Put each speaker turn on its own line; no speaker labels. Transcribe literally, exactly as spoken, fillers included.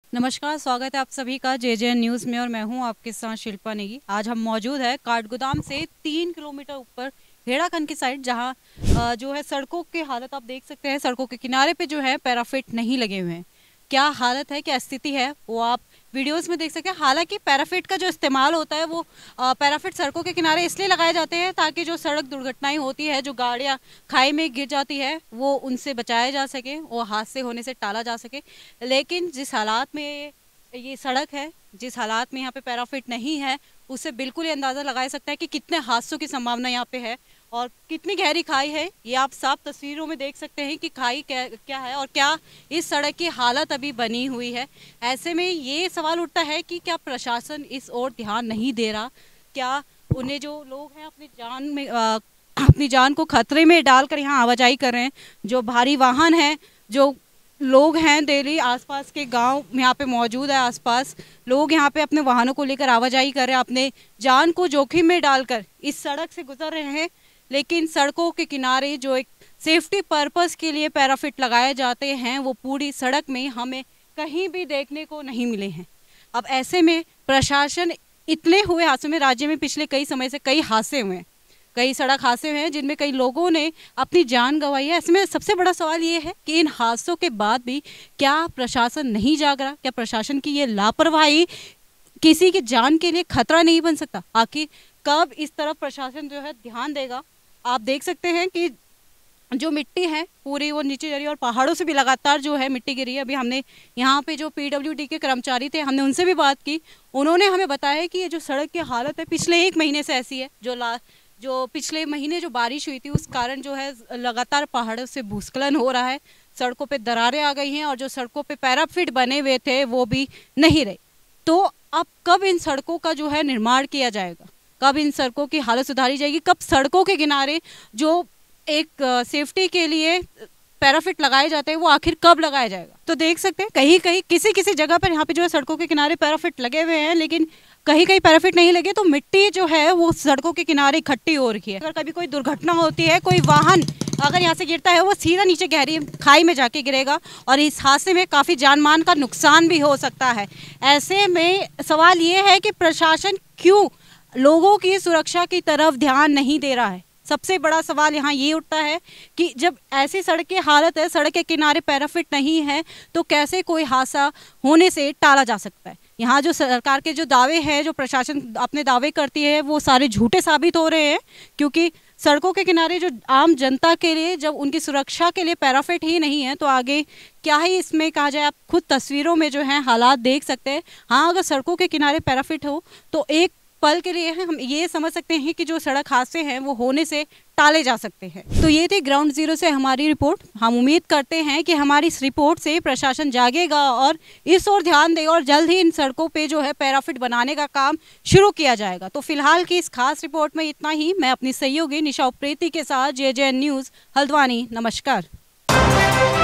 नमस्कार, स्वागत है आप सभी का जे जे एन न्यूज़ में और मैं हूं आपके साथ शिल्पा नेगी। आज हम मौजूद है काठगोदाम से तीन किलोमीटर ऊपर हेड़ाखंड की साइड, जहां अ, जो है सड़कों की हालत आप देख सकते हैं। सड़कों के किनारे पे जो है पैराफिट नहीं लगे हुए हैं। क्या हालत है, क्या स्थिति है, वो आप वीडियोस में देख सकते हैं। हालांकि पैराफिट का जो इस्तेमाल होता है वो अ, पैराफिट सड़कों के किनारे इसलिए लगाए जाते हैं ताकि जो सड़क दुर्घटनाएं होती है, जो गाड़ियां खाई में गिर जाती है, वो उनसे बचाया जा सके, वो हादसे होने से टाला जा सके। लेकिन जिस हालात में ये सड़क है, जिस हालात में यहाँ पे पैराफिट नहीं है, उससे बिल्कुल ही अंदाज़ा लगाया सकता है कि कितने हादसों की संभावना यहाँ पे है और कितनी गहरी खाई है। ये आप साफ तस्वीरों में देख सकते हैं कि खाई क्या क्या है और क्या इस सड़क की हालत अभी बनी हुई है। ऐसे में ये सवाल उठता है कि क्या प्रशासन इस ओर ध्यान नहीं दे रहा? क्या उन्हें जो लोग हैं अपनी जान में आ, अपनी जान को खतरे में डालकर यहाँ आवाजाही कर रहे हैं, जो भारी वाहन हैं, जो लोग हैं डेली आसपास के गांव यहाँ पे मौजूद है, आसपास लोग यहाँ पे अपने वाहनों को लेकर आवाजाही कर रहे हैं, अपने जान को जोखिम में डालकर इस सड़क से गुजर रहे हैं। लेकिन सड़कों के किनारे जो एक सेफ्टी पर्पस के लिए पैराफिट लगाए जाते हैं, वो पूरी सड़क में हमें कहीं भी देखने को नहीं मिले हैं। अब ऐसे में प्रशासन, इतने हुए हादसों में, राज्य में पिछले कई समय से कई हादसे हुए हैं, कई सड़क हादसे हैं जिनमें कई लोगों ने अपनी जान गंवाई है। इसमें सबसे बड़ा सवाल ये है कि इन हादसों के बाद भी क्या प्रशासन नहीं जाग रहा? क्या प्रशासन की ये लापरवाही किसी की जान के लिए खतरा नहीं बन सकता? आखिर कब इस तरफ प्रशासन जो है ध्यान देगा? आप देख सकते हैं कि जो मिट्टी है पूरी वो नीचे जा रही है और पहाड़ों से भी लगातार जो है मिट्टी गिरी है। अभी हमने यहाँ पे जो पी डब्ल्यू डी के कर्मचारी थे, हमने उनसे भी बात की। उन्होंने हमें बताया कि ये जो सड़क की हालत है पिछले एक महीने से ऐसी है। जो ला जो पिछले महीने जो बारिश हुई थी उस कारण जो है लगातार पहाड़ों से भूस्खलन हो रहा है, सड़कों पे दरारें आ गई हैं और जो सड़कों पे पैराफिट बने हुए थे वो भी नहीं रहे। तो अब कब इन सड़कों का जो है निर्माण किया जाएगा? कब इन सड़कों की हालत सुधारी जाएगी? कब सड़कों के किनारे जो एक सेफ्टी के लिए पैराफिट लगाए जाते हैं वो आखिर कब लगाया जाएगा? तो देख सकते हैं कहीं कहीं किसी किसी जगह पर यहाँ पे जो है सड़कों के किनारे पैराफिट लगे हुए हैं, लेकिन कहीं कहीं पैराफिट नहीं लगे तो मिट्टी जो है वो सड़कों के किनारे इकट्ठी हो रही है। अगर कभी कोई दुर्घटना होती है, कोई वाहन अगर यहाँ से गिरता है, वो सीधा नीचे गहरी खाई में जाके गिरेगा और इस हादसे में काफ़ी जान मान का नुकसान भी हो सकता है। ऐसे में सवाल ये है कि प्रशासन क्यों लोगों की सुरक्षा की तरफ ध्यान नहीं दे रहा है? सबसे बड़ा सवाल यहाँ ये उठता है कि जब ऐसी सड़क की हालत है, सड़क के किनारे पैराफिट नहीं है, तो कैसे कोई हादसा होने से टाला जा सकता है? यहाँ जो सरकार के जो दावे हैं, जो प्रशासन अपने दावे करती है, वो सारे झूठे साबित हो रहे हैं। क्योंकि सड़कों के किनारे जो आम जनता के लिए, जब उनकी सुरक्षा के लिए पैराफिट ही नहीं है, तो आगे क्या ही इसमें कहा जाए? आप खुद तस्वीरों में जो है हालात देख सकते हैं। हाँ, अगर सड़कों के किनारे पैराफिट हो तो एक पल के लिए हम ये समझ सकते हैं कि जो सड़क हादसे हैं वो होने से टाले जा सकते हैं। तो ये थी ग्राउंड जीरो से हमारी रिपोर्ट। हम उम्मीद करते हैं कि हमारी इस रिपोर्ट से प्रशासन जागेगा और इस ओर ध्यान देगा और जल्द ही इन सड़कों पे जो है पैराफिट बनाने का काम शुरू किया जाएगा। तो फिलहाल की इस खास रिपोर्ट में इतना ही। मैं अपनी सहयोगी निशा उप्रेती के साथ J J N news Haldwani. नमस्कार।